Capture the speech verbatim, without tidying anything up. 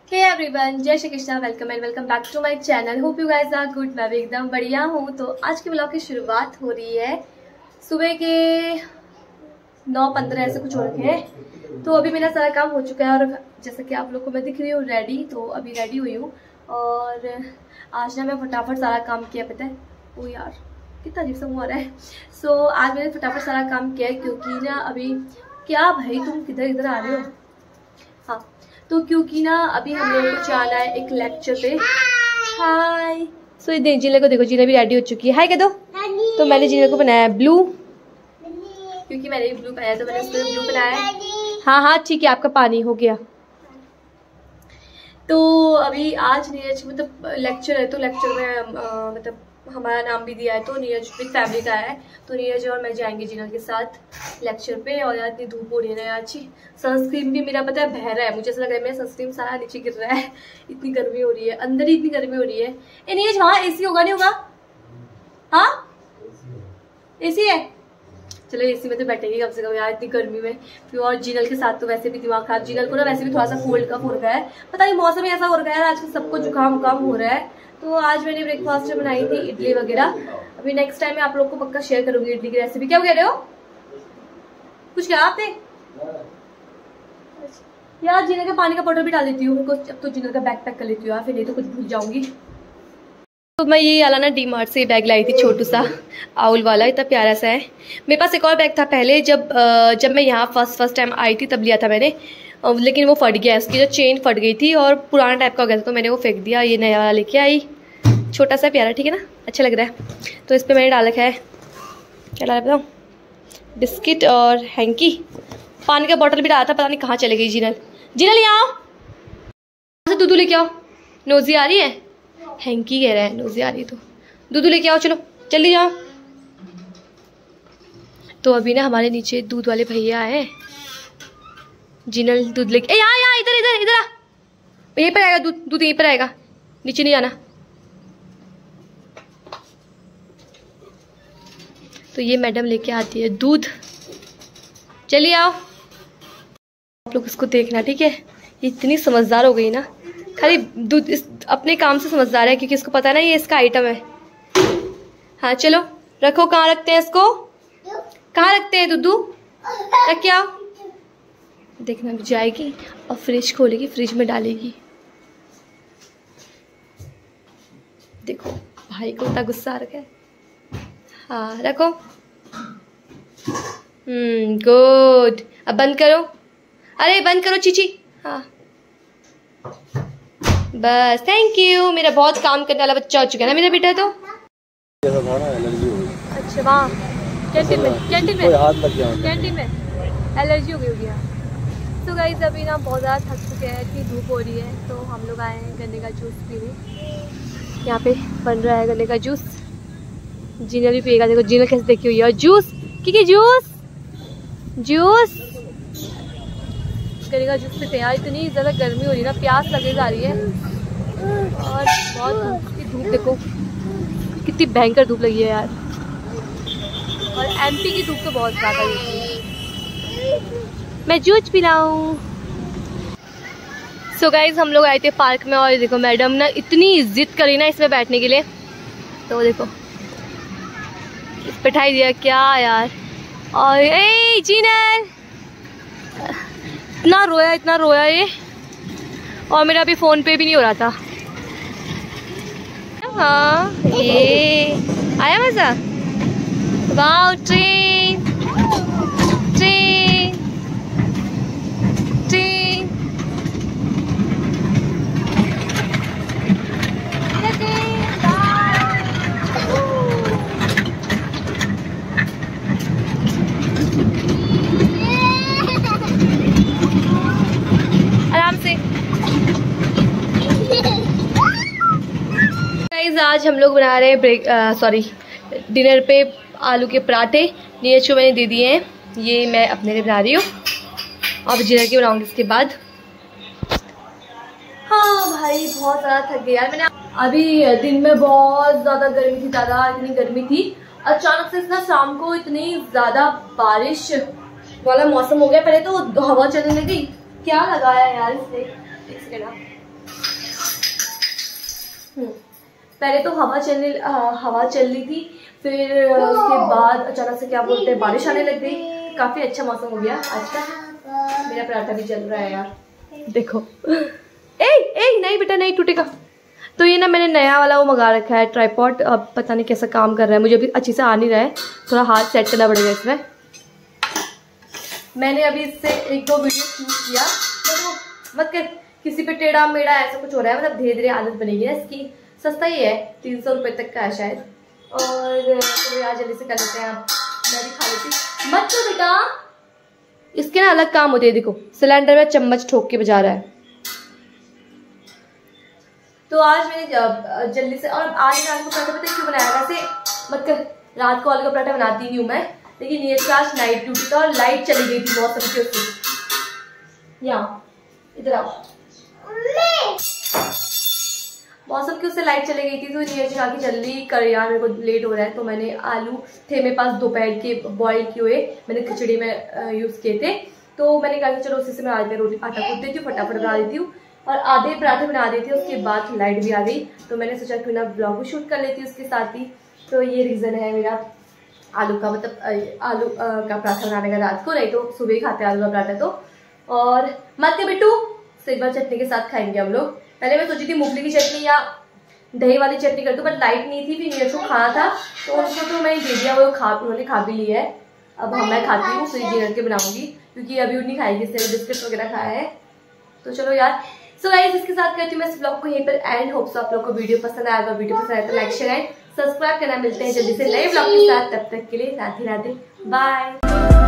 Hey everyone, Jai Shri Krishna. Welcome and welcome back to my channel. Hope you guys are good. मैं भी एकदम बढ़िया हूँ। तो आज के ब्लॉग की शुरुआत हो रही है सुबह के नौ पंद्रह ऐसे कुछ हो रखे हैं। तो अभी मेरा सारा काम हो चुका है और जैसा कि आप लोग को मैं दिख रही हूँ रेडी, तो अभी रेडी हुई हूँ। और आज ना मैं फटाफट सारा काम किया। पता है ओ यार कितना अजीब सा मुँह आ रहा है। सो so, आज मैंने फटाफट सारा काम किया है क्योंकि ना अभी क्या भाई तुम किधर इधर आ रहे हो। हाँ तो क्योंकि ना अभी हम लोगों को जाना है एक लेक्चर पे। हाय। सो ये जिले को देखो, जिले भी रेडी हो चुकी है। हाय कह दो। तो मैंने जिले को बनाया है ब्लू, क्योंकि मैंने भी ब्लू पहना है तो मैंने उसको ब्लू बनाया है। हाँ हाँ ठीक है, आपका पानी हो गया। तो अभी आज नीरज मतलब लेक्चर है, तो लेक्चर में आ, मतलब हमारा नाम भी दिया है, तो नीरज विद फैमिली का है। तो नीरज और मैं जाएंगे जिनल के साथ लेक्चर पे। और यार इतनी धूप हो रही है ना यार, अच्छी सनस्क्रीन भी मेरा पता है बह रहा है। मुझे ऐसा लग रहा है मेरा सनस्क्रीन सारा नीचे गिर रहा है, इतनी गर्मी हो रही है। अंदर ही इतनी गर्मी हो रही है। ए नीरज वहाँ एसी होगा नहीं होगा? हाँ एसी है, चलो एसी में तो बैठेंगे कम से कम यार इतनी गर्मी में। फिर और जिनल के साथ तो वैसे भी दिमाग खराब। जिनल को ना वैसे भी थोड़ा सा कोल्ड कफ हो रखा है, पता नहीं मौसम ही ऐसा हो रखा है यार, आजकल सबको जुकाम उकाम हो रहा है। तो आज मैंने ब्रेकफास्ट में बनाई थी इडली वगैरह। अभी नेक्स्ट टाइम मैं आप लोग को पक्का शेयर करूंगी इडली की रेसिपी। क्या कह रहे हो? कुछ क्या आपने यार? जिनल का पानी का बोतल भी डाल देती हूँ। अब तो जिनल का बैग पैक कर लेती हूँ यार, फिर नहीं तो कुछ भूल जाऊंगी। तो मैं ये वाला ना डी मार्ट से बैग लाई थी, छोटू सा आउल वाला, इतना प्यारा सा है। मेरे पास एक और बैग था पहले, जब जब मैं यहाँ फर्स्ट फर्स्ट टाइम आई थी तब लिया था मैंने, लेकिन वो फट गया, उसकी जो चेन फट गई थी और पुराना टाइप का हो गया था, तो मैंने वो फेंक दिया। ये नया वाला लेके आई, छोटा सा प्यारा, ठीक है ना, अच्छा लग रहा है। तो इस पर मैंने डाल रखा है, क्या डाला बताऊँ, बिस्किट और हैंकी। पानी का बॉटल भी डाला था, पता नहीं कहाँ चले गई जिनल। जिनल यहाँ आओ, दूध लेके आओ। नोजी आ रही है, हैंकी कह रहा है, नोजी आ रही है तो दूध लेके आओ, चलो जल्दी जाओ। तो अभी ना हमारे नीचे दूध वाले भैया आए। जिनल दूध लेके, ए यहाँ यहाँ इधर इधर इधर आ, यहीं पर आएगा दूध, दूध यहीं पर आएगा, नीचे नहीं आना। तो ये मैडम लेके आती है दूध, चलिए आओ। आप लोग इसको देखना ठीक है, ये इतनी समझदार हो गई ना, खाली दूध इस अपने काम से समझदार है, क्योंकि इसको पता है ना ये इसका आइटम है। हाँ चलो रखो, कहाँ रखते हैं इसको, कहाँ रखते हैं दूधू, रख के आओ। देखना भी जाएगी और फ्रिज खोलेगी, फ्रिज में डालेगी। देखो भाई को इतना गुस्सा आ रखा है। हाँ रखो, हम्म गुड। अब बंद करो, अरे बंद करो चीची। हाँ बस, थैंक यू। मेरा बहुत काम करने वाला बच्चा हो चुका है ना मेरा बेटा। तो अच्छा वहाँ कैंटीन में, कैंटीन में कैंटीन में एलर्जी हो गई होगी। तो गाइस अभी ना बहुत ज़्यादा थक चुके हैं, इतनी धूप हो रही है, तो हम लोग आए हैं गन्ने का जूस पीने। यहाँ पे बन रहा है गन्ने का जूस, जिनल भी पिएगा। देखो जिनल कैसे देखी हुई है। और जूस की जूस जूस गन्ने का जूस पीते हैं यार। इतनी ज़्यादा गर्मी हो रही है ना, प्यास लगे जा रही है। और बहुत धूप, धूप देखो कितनी भयंकर धूप लगी है यार। और एमपी की धूप तो बहुत ज़्यादा है। मैं जूस पिलाऊं। सो गाइज हम लोग आए थे पार्क में, और देखो मैडम ना इतनी जिद करी ना इसमें बैठने के लिए, तो देखो बैठाई दिया क्या यार। और ए जिनल इतना रोया इतना रोया ये, और मेरा अभी फोन पे भी नहीं हो रहा था। हाँ ये आया मजा। Wow train train train. आराम से। गाइस आज हम लोग बना रहे हैं ब्रेक सॉरी डिनर पे आलू के पराठे। नीरज को मैंने दे दिए हैं, ये मैं अपने लिए बना रही हूँ, अब जिनर के बनाऊंगी इसके बाद। हाँ भाई बहुत ज़्यादा थक गई यार। मैंने अभी दिन में बहुत ज़्यादा गर्मी थी, ज़्यादा इतनी गर्मी थी, अचानक से इतना शाम को इतनी ज़्यादा बारिश वाला मौसम हो गया। पहले तो हवा चलने लगी, क्या लगाया यार इसने, एक सेकंड। पहले तो हवा चलने हवा चल रही थी, फिर उसके बाद अचानक से क्या बोलते हैं बारिश आने लग गई। काफी अच्छा मौसम हो गया आज का। मेरा पराठा भी जल रहा है यार, देखो। ए ए नहीं बेटा नहीं टूटेगा। तो ये ना मैंने नया वाला वो मंगा रखा है ट्राइपॉड। अब पता नहीं कैसा काम कर रहा है, मुझे अभी अच्छी से आ नहीं रहा है, थोड़ा हाथ सेट करना पड़ेगा इसमें। मैंने अभी इससे एक दो वीडियो शूट किया, तो मत कर किसी पे टेढ़ा मेढ़ा ऐसा कुछ हो रहा है, मतलब धीरे धीरे आदत बनेगी ना इसकी। सस्ता ही है, तीन सौ रुपये तक का है शायद। और तो आज जल्दी से कर लेते हैं, मैं भी खा लेती। मत तो बेटा, इसके ना अलग काम होते हैं। देखो सिलेंडर में चम्मच ठोक के बजा रहा है। तो आज मैंने जल्दी से, और आज रात को पराठा पता क्यों बनाया, वैसे मत कर रात को आलू का पराठा बनाती नहीं हूँ मैं, लेकिन ये आज नाइट ड्यूटी था और लाइट चली गई थी मौसम की उससे। यहाँ इधर आओ, मौसम की उससे लाइट चली गई थी, तो नीरज कहा कि जल्दी कर यार मेरे को लेट हो रहा है। तो मैंने आलू थे मेरे पास दोपहर के बॉईल किए हुए, मैंने खिचड़ी में यूज किए थे, तो मैंने कहा कि चलो उसी से मैं आज मैं रोटी आटा कूट देती हूँ, फटाफट बना देती हूँ और आधे पराठे बना देती हूँ। उसके बाद लाइट भी आ गई, तो मैंने सोचा क्यों ना ब्लॉग भी शूट कर लेती हूँ उसके साथ ही। तो ये रीज़न है मेरा आलू का, मतलब आलू का पराठा बनाने का रात को, नहीं तो सुबह ही खाते हैं आलू का पराठा। तो और मत के बिट्टू सिल्वर चटनी के साथ खाएंगे हम लोग। पहले मैं सोची थी मूंगफली की चटनी या दही वाली चटनी कर दूँ, बट लाइट नहीं थी, फिर नीरज को खाना था तो उनको तो मैंने दे दिया, वो खा उन्होंने खा भी लिया है। अब हम मैं खाती हूँ, फिर डिनर के बनाऊंगी, क्योंकि अभी नहीं खाएगी, इससे बिस्किट वगैरह खाया है। तो चलो यार, सो गाइस इसके साथ करती हूँ मैं इस ब्लॉग को यहीं पर एंड। होप सो आप लोग को वीडियो पसंद आएगा। वीडियो पसंद आए तो लाइक शेयर एंड सब्सक्राइब करना। मिलते हैं जल्दी से नए ब्लॉग के साथ, तब तक के लिए राधे राधे, बाय।